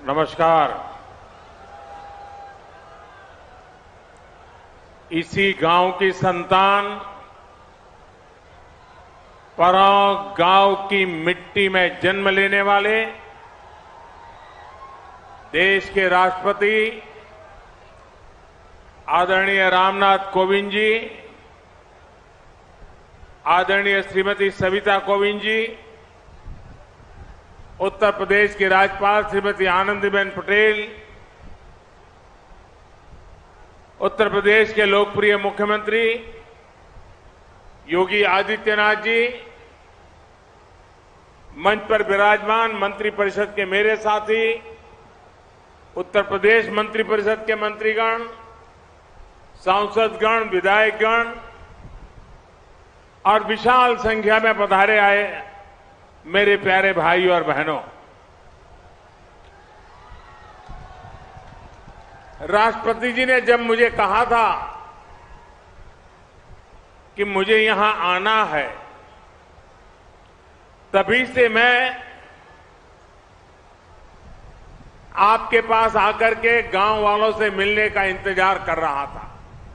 नमस्कार। इसी गांव की संतान, परौं गांव की मिट्टी में जन्म लेने वाले देश के राष्ट्रपति आदरणीय रामनाथ कोविंद जी, आदरणीय श्रीमती सविता कोविंद जी, उत्तर प्रदेश की राज्यपाल श्रीमती आनंदीबेन पटेल, उत्तर प्रदेश के लोकप्रिय मुख्यमंत्री योगी आदित्यनाथ जी, मंच पर विराजमान मंत्रिपरिषद के मेरे साथी, उत्तर प्रदेश मंत्रिपरिषद के मंत्रीगण, सांसदगण, विधायकगण और विशाल संख्या में पधारे आए मेरे प्यारे भाई और बहनों, राष्ट्रपति जी ने जब मुझे कहा था कि मुझे यहां आना है, तभी से मैं आपके पास आकर के गांव वालों से मिलने का इंतजार कर रहा था।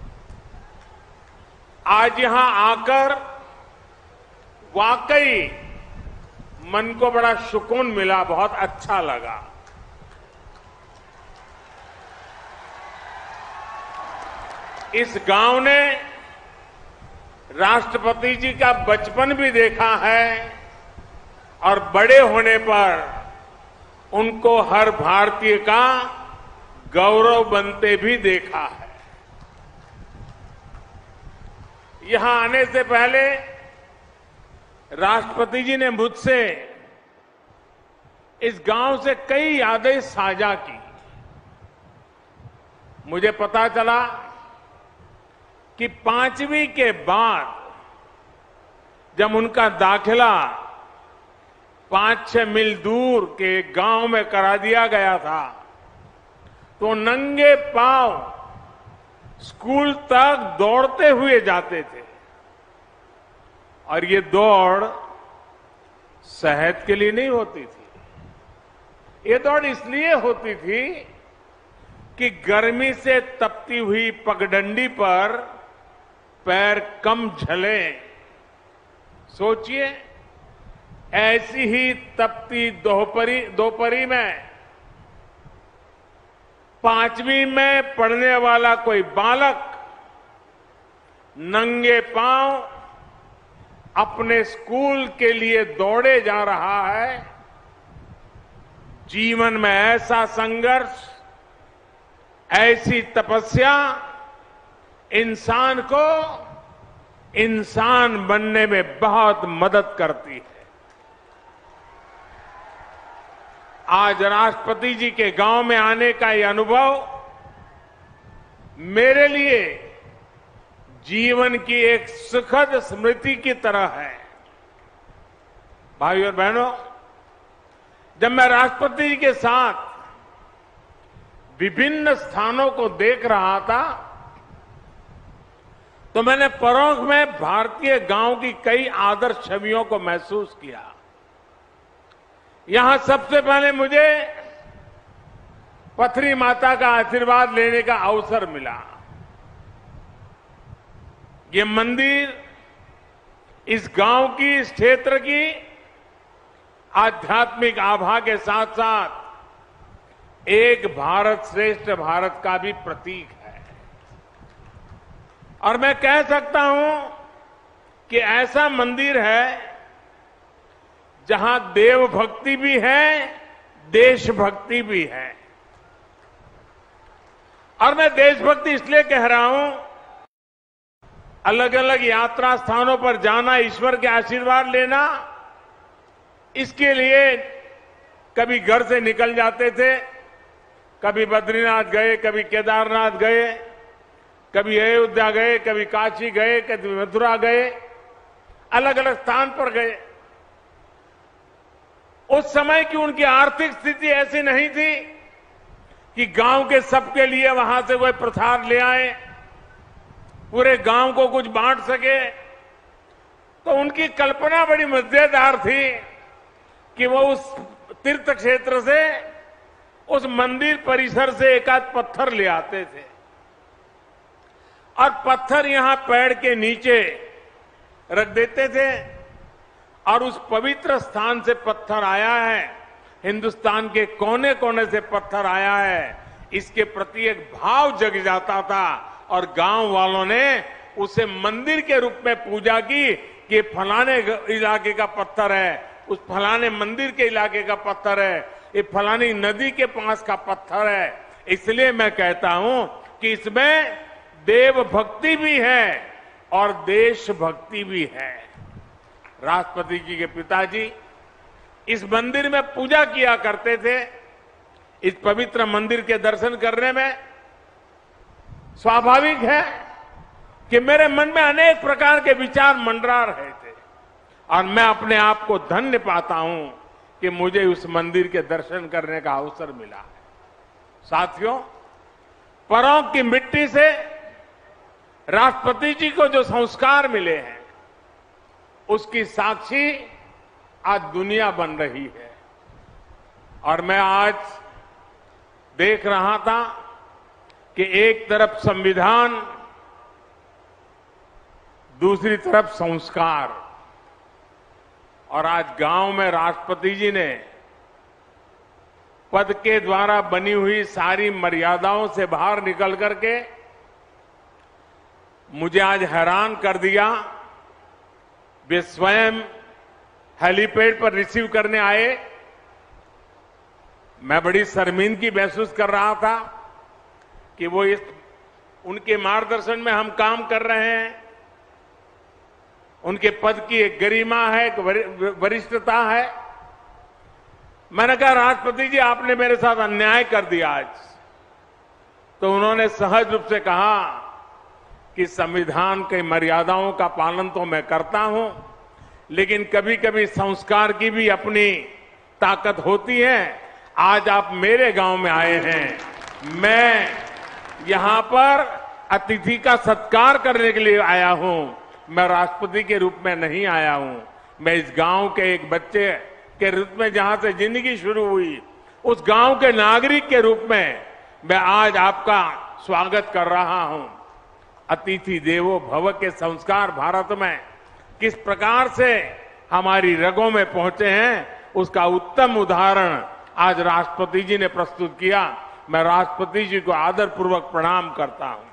आज यहां आकर वाकई मन को बड़ा सुकून मिला, बहुत अच्छा लगा। इस गांव ने राष्ट्रपति जी का बचपन भी देखा है और बड़े होने पर उनको हर भारतीय का गौरव बनते भी देखा है। यहां आने से पहले राष्ट्रपति जी ने मुझसे इस गांव से कई यादें साझा की। मुझे पता चला कि 5वीं के बाद जब उनका दाखिला 5-6 मील दूर के गांव में करा दिया गया था, तो नंगे पांव स्कूल तक दौड़ते हुए जाते थे। और ये दौड़ सेहत के लिए नहीं होती थी, ये दौड़ इसलिए होती थी कि गर्मी से तपती हुई पगडंडी पर पैर कम झले। सोचिए, ऐसी ही तपती दोपहरी में 5वीं में पढ़ने वाला कोई बालक नंगे पांव अपने स्कूल के लिए दौड़े जा रहा है। जीवन में ऐसा संघर्ष, ऐसी तपस्या इंसान को इंसान बनने में बहुत मदद करती है। आज राष्ट्रपति जी के गांव में आने का ये अनुभव मेरे लिए जीवन की एक सुखद स्मृति की तरह है। भाइयों और बहनों, जब मैं राष्ट्रपति जी के साथ विभिन्न स्थानों को देख रहा था, तो मैंने परोक्ष में भारतीय गांव की कई आदर्श छवियों को महसूस किया। यहां सबसे पहले मुझे पथरी माता का आशीर्वाद लेने का अवसर मिला। ये मंदिर इस गांव की, इस क्षेत्र की आध्यात्मिक आभा के साथ साथ एक भारत श्रेष्ठ भारत का भी प्रतीक है। और मैं कह सकता हूं कि ऐसा मंदिर है जहां देव भक्ति भी है, देशभक्ति भी है। और मैं देशभक्ति इसलिए कह रहा हूं, अलग अलग यात्रा स्थानों पर जाना, ईश्वर के आशीर्वाद लेना, इसके लिए कभी घर से निकल जाते थे, कभी बद्रीनाथ गए, कभी केदारनाथ गए, कभी अयोध्या गए, कभी काशी गए, कभी मथुरा गए, अलग अलग स्थान पर गए। उस समय की उनकी आर्थिक स्थिति ऐसी नहीं थी कि गांव के सबके लिए वहां से कोई प्रसाद ले आए, पूरे गांव को कुछ बांट सके। तो उनकी कल्पना बड़ी मजेदार थी कि वो उस तीर्थ क्षेत्र से उस मंदिर परिसर से एक आध पत्थर ले आते थे और पत्थर यहां पेड़ के नीचे रख देते थे और उस पवित्र स्थान से पत्थर आया है, हिंदुस्तान के कोने कोने से पत्थर आया है, इसके प्रति एक भाव जग जाता था और गांव वालों ने उसे मंदिर के रूप में पूजा की कि ये फलाने इलाके का पत्थर है, उस फलाने मंदिर के इलाके का पत्थर है, ये फलानी नदी के पास का पत्थर है। इसलिए मैं कहता हूं कि इसमें देव भक्ति भी है और देशभक्ति भी है। राष्ट्रपति जी के पिताजी इस मंदिर में पूजा किया करते थे। इस पवित्र मंदिर के दर्शन करने में स्वाभाविक है कि मेरे मन में अनेक प्रकार के विचार मंडरा रहे थे और मैं अपने आप को धन्य पाता हूं कि मुझे उस मंदिर के दर्शन करने का अवसर मिला है। साथियों, परों की मिट्टी से राष्ट्रपति जी को जो संस्कार मिले हैं उसकी साक्षी आज दुनिया बन रही है। और मैं आज देख रहा था कि एक तरफ संविधान, दूसरी तरफ संस्कार, और आज गांव में राष्ट्रपति जी ने पद के द्वारा बनी हुई सारी मर्यादाओं से बाहर निकल करके मुझे आज हैरान कर दिया। वे स्वयं हेलीपैड पर रिसीव करने आए। मैं बड़ी शर्मिंदगी महसूस कर रहा था कि वो उनके मार्गदर्शन में हम काम कर रहे हैं। उनके पद की एक गरिमा है, एक वरिष्ठता है। मैंने कहा, राष्ट्रपति जी आपने मेरे साथ अन्याय कर दिया आज। तो उन्होंने सहज रूप से कहा कि संविधान की मर्यादाओं का पालन तो मैं करता हूं, लेकिन कभी कभी संस्कार की भी अपनी ताकत होती है। आज आप मेरे गांव में आए हैं, मैं यहां पर अतिथि का सत्कार करने के लिए आया हूं। मैं राष्ट्रपति के रूप में नहीं आया हूं। मैं इस गांव के एक बच्चे के रूप में जहां से जिंदगी शुरू हुई, उस गांव के नागरिक के रूप में मैं आज आपका स्वागत कर रहा हूं। अतिथि देवो भव के संस्कार भारत में किस प्रकार से हमारी रगों में पहुंचे हैं, उसका उत्तम उदाहरण आज राष्ट्रपति जी ने प्रस्तुत किया। मैं राष्ट्रपति जी को आदरपूर्वक प्रणाम करता हूं।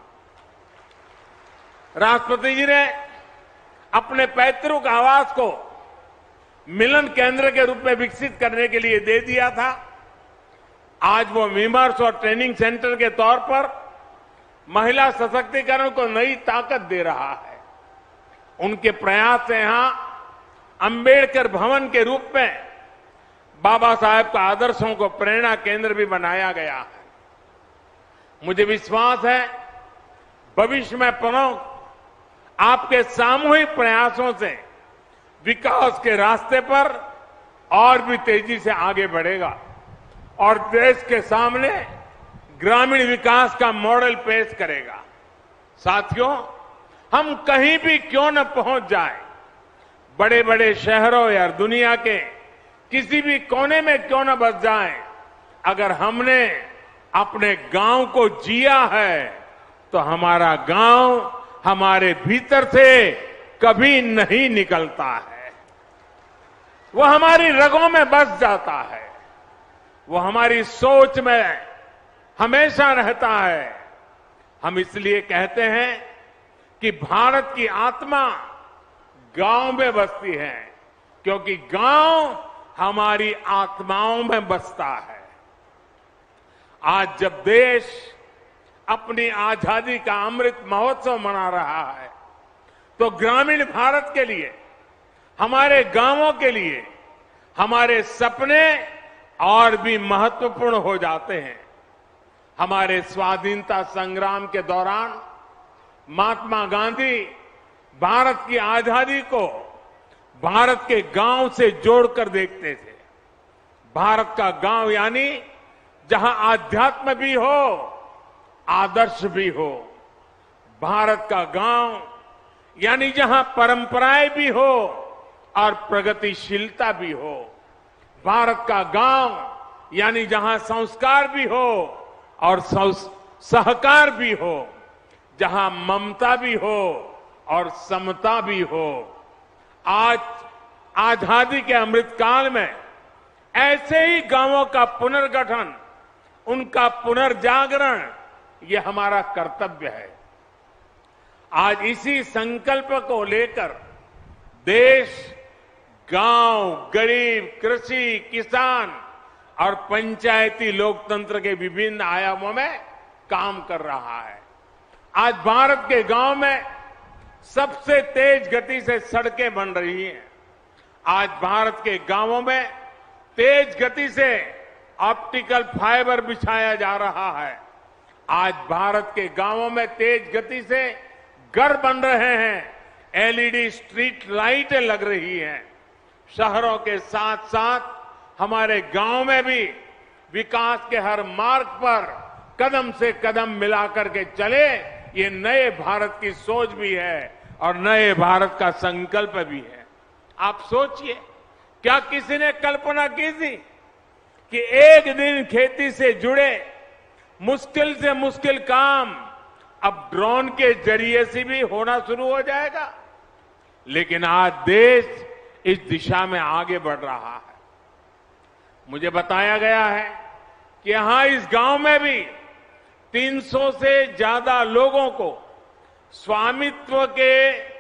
राष्ट्रपति जी ने अपने पैतृक आवास को मिलन केंद्र के रूप में विकसित करने के लिए दे दिया था। आज वो विमर्श और ट्रेनिंग सेंटर के तौर पर महिला सशक्तिकरण को नई ताकत दे रहा है। उनके प्रयास से यहां अंबेडकर भवन के रूप में बाबा साहेब का आदर्शों को प्रेरणा केंद्र भी बनाया गया है। मुझे विश्वास है भविष्य में प्रमुख आपके सामूहिक प्रयासों से विकास के रास्ते पर और भी तेजी से आगे बढ़ेगा और देश के सामने ग्रामीण विकास का मॉडल पेश करेगा। साथियों, हम कहीं भी क्यों न पहुंच जाए, बड़े बड़े शहरों या दुनिया के किसी भी कोने में क्यों न बस जाए, अगर हमने अपने गांव को जिया है तो हमारा गांव हमारे भीतर से कभी नहीं निकलता है। वो हमारी रगों में बस जाता है, वो हमारी सोच में हमेशा रहता है। हम इसलिए कहते हैं कि भारत की आत्मा गांव में बसती है, क्योंकि गांव हमारी आत्माओं में बसता है। आज जब देश अपनी आजादी का अमृत महोत्सव मना रहा है, तो ग्रामीण भारत के लिए, हमारे गांवों के लिए, हमारे सपने और भी महत्वपूर्ण हो जाते हैं। हमारे स्वाधीनता संग्राम के दौरान महात्मा गांधी भारत की आजादी को भारत के गांव से जोड़कर देखते थे। भारत का गांव यानी जहां आध्यात्म भी हो, आदर्श भी हो। भारत का गांव यानी जहां परंपराएं भी हो और प्रगतिशीलता भी हो। भारत का गांव यानी जहां संस्कार भी हो और सहकार भी हो, जहां ममता भी हो और समता भी हो। आज आजादी के अमृतकाल में ऐसे ही गांवों का पुनर्गठन, उनका पुनर्जागरण, ये हमारा कर्तव्य है। आज इसी संकल्प को लेकर देश गांव, गरीब, कृषि, किसान और पंचायती लोकतंत्र के विभिन्न आयामों में काम कर रहा है। आज भारत के गांव में सबसे तेज गति से सड़कें बन रही हैं। आज भारत के गांवों में तेज गति से ऑप्टिकल फाइबर बिछाया जा रहा है। आज भारत के गांवों में तेज गति से घर बन रहे हैं, एलईडी स्ट्रीट लाइटें लग रही हैं। शहरों के साथ साथ हमारे गांव में भी विकास के हर मार्ग पर कदम से कदम मिलाकर के चले, ये नए भारत की सोच भी है और नए भारत का संकल्प भी है। आप सोचिए, क्या किसी ने कल्पना की थी कि एक दिन खेती से जुड़े मुश्किल से मुश्किल काम अब ड्रोन के जरिए से भी होना शुरू हो जाएगा? लेकिन आज देश इस दिशा में आगे बढ़ रहा है। मुझे बताया गया है कि यहां इस गांव में भी 300 से ज्यादा लोगों को स्वामित्व के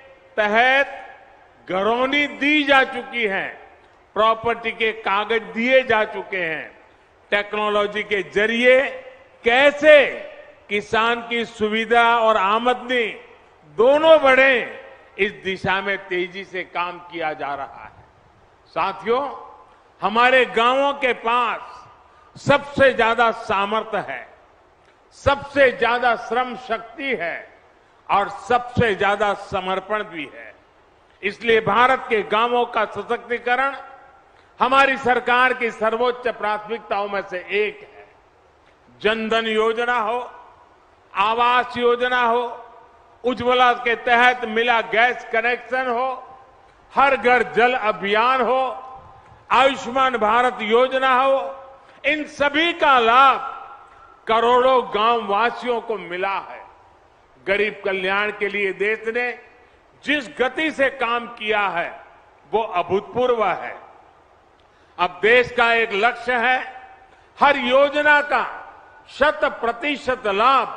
तहत घरौनी दी जा चुकी है, प्रॉपर्टी के कागज दिए जा चुके हैं। टेक्नोलॉजी के जरिए कैसे किसान की सुविधा और आमदनी दोनों बढ़े, इस दिशा में तेजी से काम किया जा रहा है। साथियों, हमारे गांवों के पास सबसे ज्यादा सामर्थ्य है, सबसे ज्यादा श्रम शक्ति है और सबसे ज्यादा समर्पण भी है। इसलिए भारत के गांवों का सशक्तिकरण हमारी सरकार की सर्वोच्च प्राथमिकताओं में से एक है। जनधन योजना हो, आवास योजना हो, उज्ज्वला के तहत मिला गैस कनेक्शन हो, हर घर जल अभियान हो, आयुष्मान भारत योजना हो, इन सभी का लाभ करोड़ों गांव वासियों को मिला है। गरीब कल्याण के लिए देश ने जिस गति से काम किया है वो अभूतपूर्व है। अब देश का एक लक्ष्य है हर योजना का 100% लाभ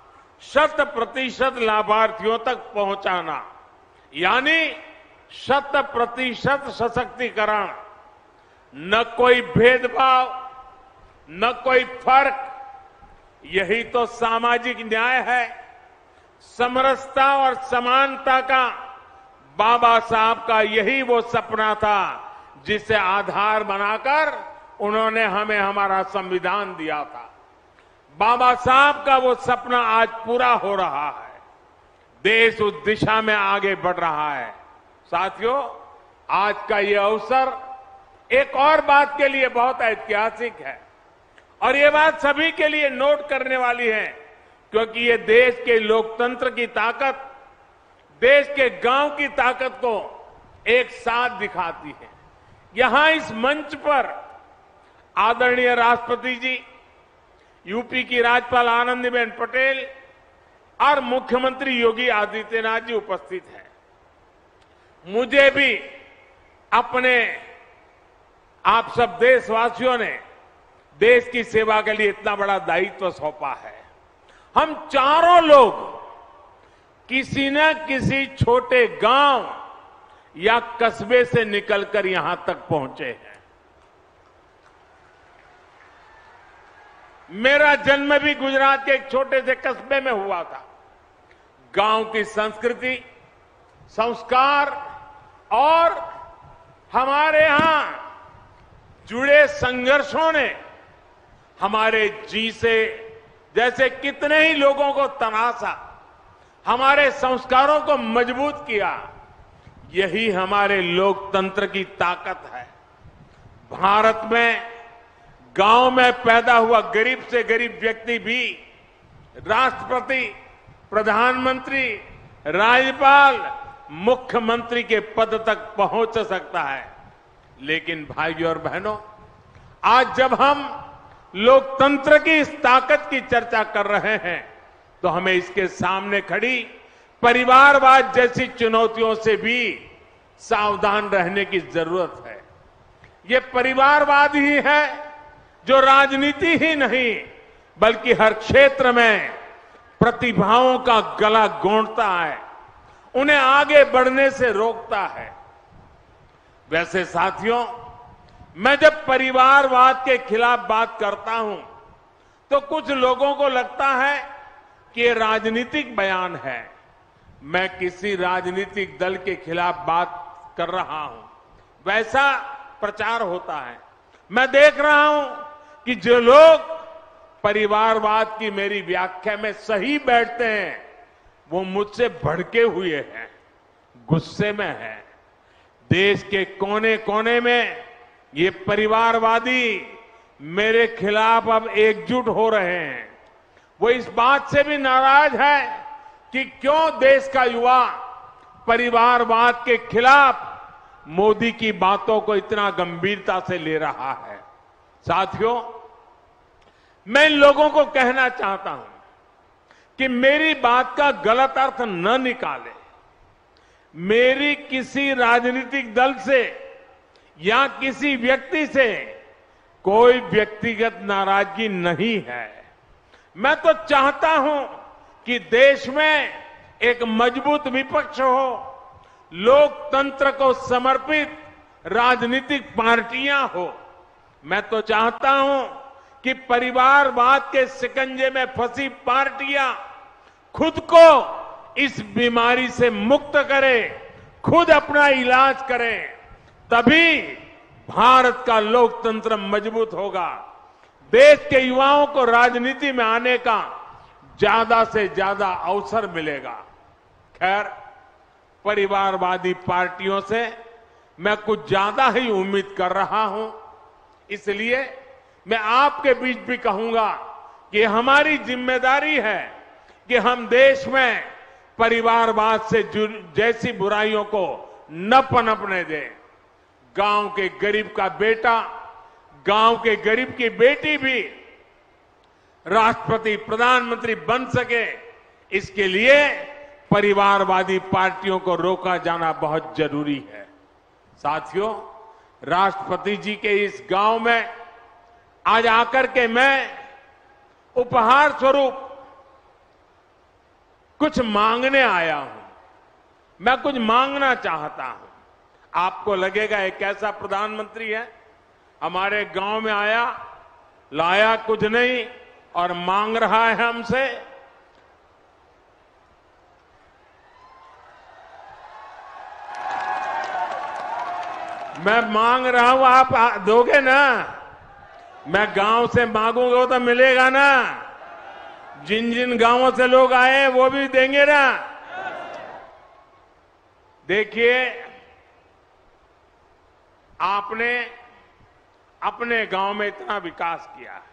100% लाभार्थियों तक पहुंचाना, यानी 100% सशक्तिकरण। न कोई भेदभाव, न कोई फर्क, यही तो सामाजिक न्याय है। समरसता और समानता का बाबा साहब का यही वो सपना था जिसे आधार बनाकर उन्होंने हमें हमारा संविधान दिया था। बाबा साहब का वो सपना आज पूरा हो रहा है। देश उस दिशा में आगे बढ़ रहा है। साथियों, आज का ये अवसर एक और बात के लिए बहुत ऐतिहासिक है और ये बात सभी के लिए नोट करने वाली है, क्योंकि ये देश के लोकतंत्र की ताकत, देश के गांव की ताकत को एक साथ दिखाती है। यहां इस मंच पर आदरणीय राष्ट्रपति जी, यूपी की राज्यपाल आनंदीबेन पटेल और मुख्यमंत्री योगी आदित्यनाथ जी उपस्थित हैं। मुझे भी अपने आप सब देशवासियों ने देश की सेवा के लिए इतना बड़ा दायित्व सौंपा है। हम चारों लोग किसी न किसी छोटे गांव या कस्बे से निकलकर यहां तक पहुंचे हैं। मेरा जन्म भी गुजरात के एक छोटे से कस्बे में हुआ था। गांव की संस्कृति, संस्कार और हमारे यहां जुड़े संघर्षों ने हमारे जी से जैसे कितने ही लोगों को तनासा, हमारे संस्कारों को मजबूत किया। यही हमारे लोकतंत्र की ताकत है। भारत में गांव में पैदा हुआ गरीब से गरीब व्यक्ति भी राष्ट्रपति, प्रधानमंत्री, राज्यपाल, मुख्यमंत्री के पद तक पहुंच सकता है। लेकिन भाइयों और बहनों, आज जब हम लोकतंत्र की इस ताकत की चर्चा कर रहे हैं तो हमें इसके सामने खड़ी परिवारवाद जैसी चुनौतियों से भी सावधान रहने की जरूरत है। ये परिवारवाद ही है जो राजनीति ही नहीं बल्कि हर क्षेत्र में प्रतिभाओं का गला गोंदता है, उन्हें आगे बढ़ने से रोकता है। वैसे साथियों, मैं जब परिवारवाद के खिलाफ बात करता हूं तो कुछ लोगों को लगता है कि ये राजनीतिक बयान है। मैं किसी राजनीतिक दल के खिलाफ बात कर रहा हूं, वैसा प्रचार होता है। मैं देख रहा हूं कि जो लोग परिवारवाद की मेरी व्याख्या में सही बैठते हैं वो मुझसे भड़के हुए हैं, गुस्से में हैं। देश के कोने कोने में ये परिवारवादी मेरे खिलाफ अब एकजुट हो रहे हैं। वो इस बात से भी नाराज है कि क्यों देश का युवा परिवारवाद के खिलाफ मोदी की बातों को इतना गंभीरता से ले रहा है। साथियों, मैं इन लोगों को कहना चाहता हूं कि मेरी बात का गलत अर्थ न निकाले। मेरी किसी राजनीतिक दल से या किसी व्यक्ति से कोई व्यक्तिगत नाराजगी नहीं है। मैं तो चाहता हूं कि देश में एक मजबूत विपक्ष हो, लोकतंत्र को समर्पित राजनीतिक पार्टियां हो। मैं तो चाहता हूं कि परिवारवाद के शिकंजे में फंसी पार्टियां खुद को इस बीमारी से मुक्त करें, खुद अपना इलाज करें, तभी भारत का लोकतंत्र मजबूत होगा। देश के युवाओं को राजनीति में आने का ज्यादा से ज्यादा अवसर मिलेगा। खैर, परिवारवादी पार्टियों से मैं कुछ ज्यादा ही उम्मीद कर रहा हूं, इसलिए मैं आपके बीच भी कहूंगा कि हमारी जिम्मेदारी है कि हम देश में परिवारवाद से जैसी बुराइयों को न पनपने दें। गांव के गरीब का बेटा, गांव के गरीब की बेटी भी राष्ट्रपति, प्रधानमंत्री बन सके, इसके लिए परिवारवादी पार्टियों को रोका जाना बहुत जरूरी है। साथियों, राष्ट्रपति जी के इस गांव में आज आकर के मैं उपहार स्वरूप कुछ मांगने आया हूं। मैं कुछ मांगना चाहता हूं। आपको लगेगा एक ऐसा प्रधानमंत्री है, हमारे गांव में आया, लाया कुछ नहीं और मांग रहा है हमसे। मैं मांग रहा हूं, आप दोगे ना? मैं गांव से मांगूंगा तो मिलेगा ना? जिन जिन गांवों से लोग आए वो भी देंगे ना? देखिए, आपने अपने गांव में इतना विकास किया है।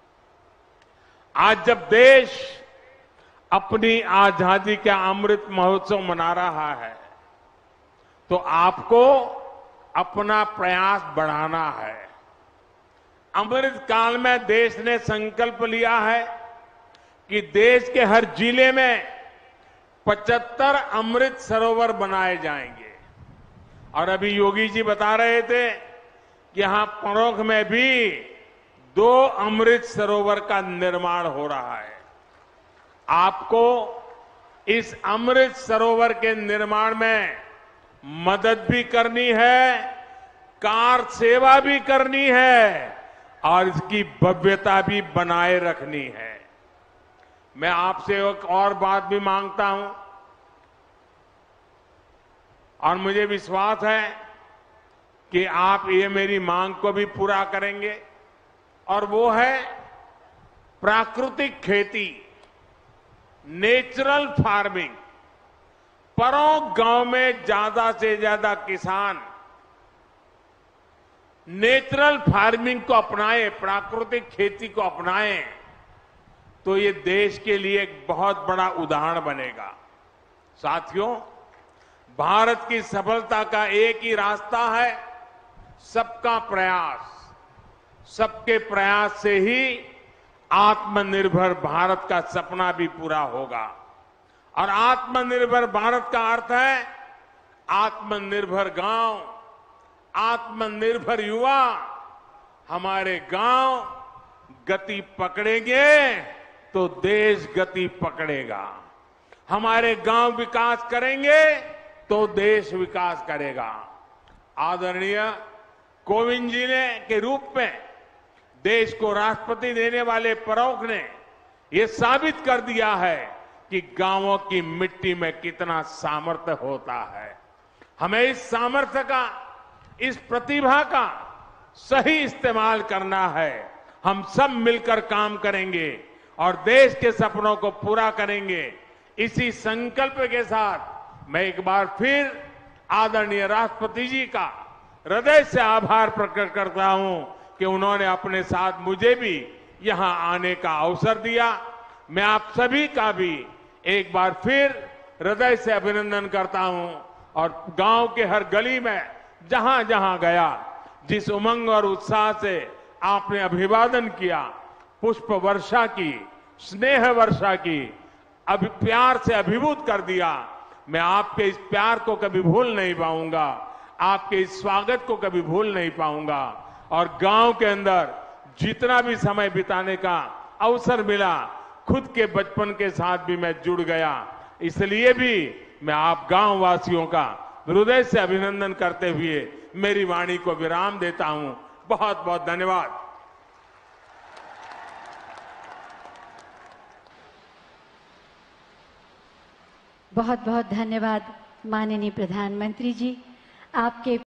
आज जब देश अपनी आजादी का अमृत महोत्सव मना रहा है तो आपको अपना प्रयास बढ़ाना है। अमृत काल में देश ने संकल्प लिया है कि देश के हर जिले में 75 अमृत सरोवर बनाए जाएंगे। और अभी योगी जी बता रहे थे कि यहां परोख में भी 2 अमृत सरोवर का निर्माण हो रहा है। आपको इस अमृत सरोवर के निर्माण में मदद भी करनी है, कार सेवा भी करनी है और इसकी भव्यता भी बनाए रखनी है। मैं आपसे एक और बात भी मांगता हूं और मुझे विश्वास है कि आप ये मेरी मांग को भी पूरा करेंगे, और वो है प्राकृतिक खेती, नेचुरल फार्मिंग। परों गांव में ज्यादा से ज्यादा किसान नेचुरल फार्मिंग को अपनाएं, प्राकृतिक खेती को अपनाएं, तो ये देश के लिए एक बहुत बड़ा उदाहरण बनेगा। साथियों, भारत की सफलता का एक ही रास्ता है, सबका प्रयास। सबके प्रयास से ही आत्मनिर्भर भारत का सपना भी पूरा होगा। और आत्मनिर्भर भारत का अर्थ है आत्मनिर्भर गांव, आत्मनिर्भर युवा। हमारे गांव गति पकड़ेंगे तो देश गति पकड़ेगा। हमारे गांव विकास करेंगे तो देश विकास करेगा। आदरणीय कोविंद जी ने के रूप में देश को राष्ट्रपति देने वाले प्रमुख ने ये साबित कर दिया है कि गांवों की मिट्टी में कितना सामर्थ्य होता है। हमें इस सामर्थ्य का, इस प्रतिभा का सही इस्तेमाल करना है। हम सब मिलकर काम करेंगे और देश के सपनों को पूरा करेंगे। इसी संकल्प के साथ मैं एक बार फिर आदरणीय राष्ट्रपति जी का हृदय से आभार प्रकट करता हूं कि उन्होंने अपने साथ मुझे भी यहां आने का अवसर दिया। मैं आप सभी का भी एक बार फिर हृदय से अभिनंदन करता हूं और गांव के हर गली में जहां जहां गया, जिस उमंग और उत्साह से आपने अभिवादन किया, पुष्प वर्षा की, स्नेह वर्षा की, प्यार से अभिभूत कर दिया, मैं आपके इस प्यार को कभी भूल नहीं पाऊंगा, आपके इस स्वागत को कभी भूल नहीं पाऊंगा। और गांव के अंदर जितना भी समय बिताने का अवसर मिला, खुद के बचपन के साथ भी मैं जुड़ गया। इसलिए भी मैं आप गांव वासियों का हृदय से अभिनंदन करते हुए मेरी वाणी को विराम देता हूं। बहुत बहुत धन्यवाद। बहुत बहुत धन्यवाद माननीय प्रधानमंत्री जी। आपके